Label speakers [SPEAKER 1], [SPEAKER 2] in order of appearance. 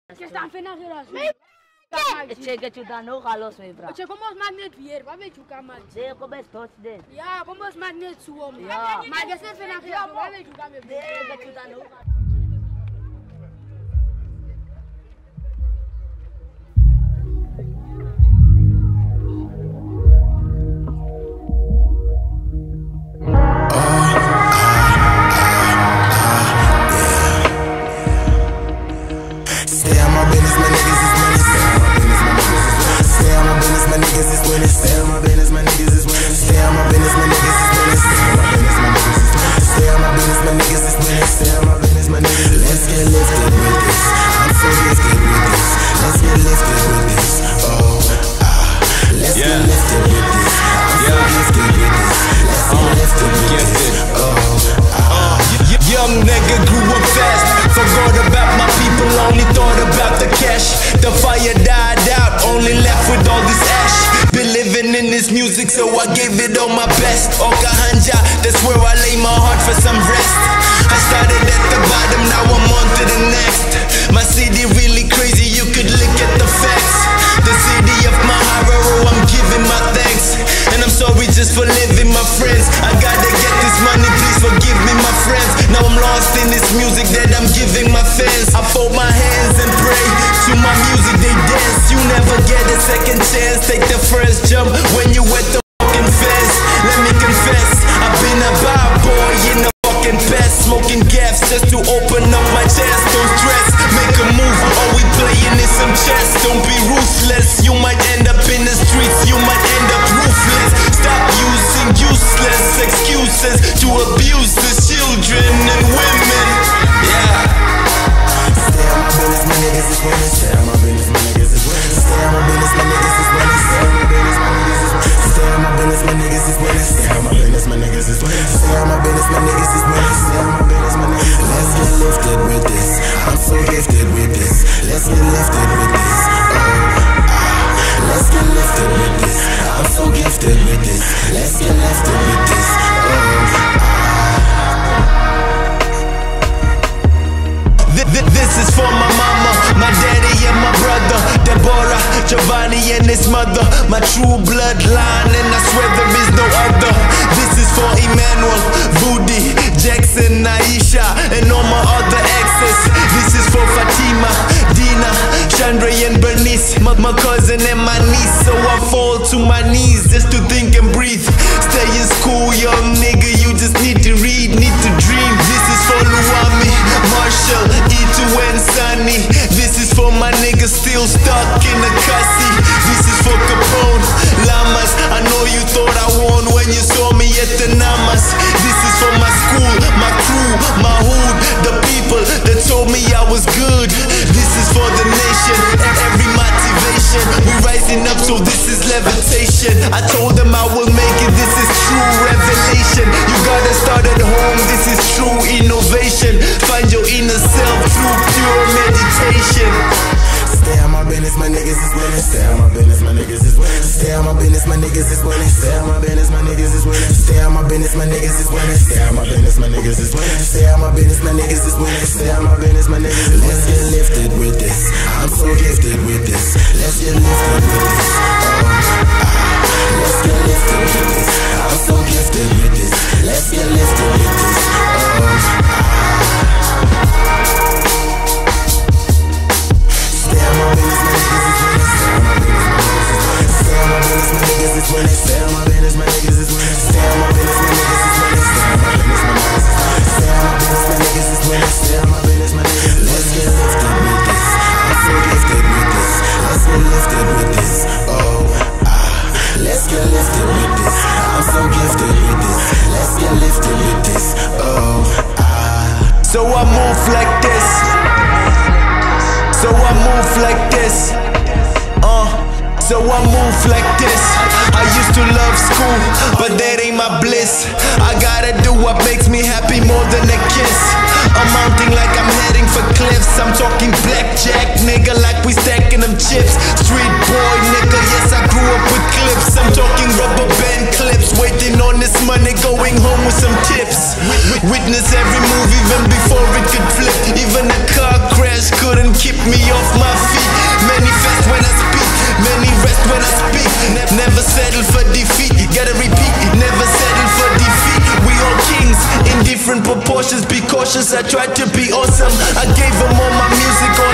[SPEAKER 1] ¿Qué están financiando?
[SPEAKER 2] Ce que chuta no galos me bra.
[SPEAKER 1] Ce como os magnet vier, va me chuka mal.
[SPEAKER 2] Ce como es tot de.
[SPEAKER 1] Ya, como os magnet suom.
[SPEAKER 2] Ya.
[SPEAKER 1] Magnet se financiando, va me chuka me.
[SPEAKER 2] Ce que chuta no.
[SPEAKER 3] Young nigga grew up fast, forgot about my people, only thought about the cash. The fire died out, only left with all this ash. Been living in this music, so I gave it all my best. Okahanja, that's where I lay my heart for some rest. I started at the bottom, now I'm on to the next. My city really crazy, you could look at the facts. The city of my horror, I'm giving my thanks. And I'm sorry just for living, my friends. I gotta get this money, please forgive me, my friends. Now I'm lost in this music that I'm giving my fans. I fold my hands and pray to my music, they dance. You never get a second chance, take the first jump when you at the fucking fence. Let me confess, I've been a bad boy in a fucking pest, smoking gaps just to open up my chest. Don't stress, make a move, all we playing is some chess. Don't be ruthless, you might end up in the streets, you might end up ruthless. Stop using useless excuses to abuse the children and women. Yeah. Stay on my business, my niggas is winning. Stay on my business, my niggas is winning. Stay on my business, my niggas is winning. Stay on my business, my niggas is winning. Stay on my business, my niggas is winning. Stay on my business, my niggas is winning. Stay on my business, my niggas is winning. Stay on my business, my niggas is winning. Let's get lifted with this. I'm so gifted with this. Let's get lifted with this. Let's get lifted with this. I'm so gifted with this. Let's get lifted with this. This is for my mama, my daddy and my brother, Deborah, Giovanni and his mother, my true bloodline, and I swear there is no other. This is for Emmanuel, Woody, Jackson, Aisha, and all my other exes. This is for Fatima, Dina, Chandra and Bernice, my cousin and my niece. So I fall to my knees just to think and breathe. Stay in school, young nigga, you just need to read, need to dream. This is for Luami, Marshall, E2 and Sunny. This is for my niggas still stuck in the cussy. This is for Capone, Lamas. I know you thought I won when you saw me at the Namas. This is for my school, my crew, my hood, the people that told me I was good. This is for the nation, every motivation. We rising up, so this is levitation. I told them I will make it, this is true revelation. You gotta start at home, this is true innovation. Find your inner self through pure meditation. Stay on my business, my niggas is winning. Stay on my business, my niggas is winning. Stay on my business, my niggas is winning. Stay on my business, my niggas is winning. Stay on my business, my niggas is winning. Stay on my business, my niggas is winning. Stay on my business, my niggas is winning. Stay on my business, my niggas is winning. Let's get lifted with this. I'm so gifted with this. Let's get lifted with this. Let's get lifted with this. I'm so gifted with this. Let's get lifted with this. Stay on my business, my niggas is winning. Stay on my business, my niggas is winning. Stay on my business, my niggas is winning. Stay on my business, my niggas is winning. Stay on my business, my niggas is winning. Stay on my business, my niggas is winning. Let's get lifted with this. I'm so gifted with this. Let's get lifted with this. Let's get lifted with this. I'm so gifted with this. Let's get lifted with this. So I move like this. So I move like this. So I move like this. I used to love school, but that ain't my bliss. I gotta do what makes me happy more than a kiss. I'm mounting like I'm heading for cliffs. I'm talking blackjack, nigga, like we stacking them chips. Street boy, nigga, yes, I grew up with clips. I'm talking rubber band clips, waiting on this money, going home with some tips. Witness every move even before it could flip. Even a car crash couldn't keep me off my cautious, be cautious. I tried to be awesome. I gave them all my music on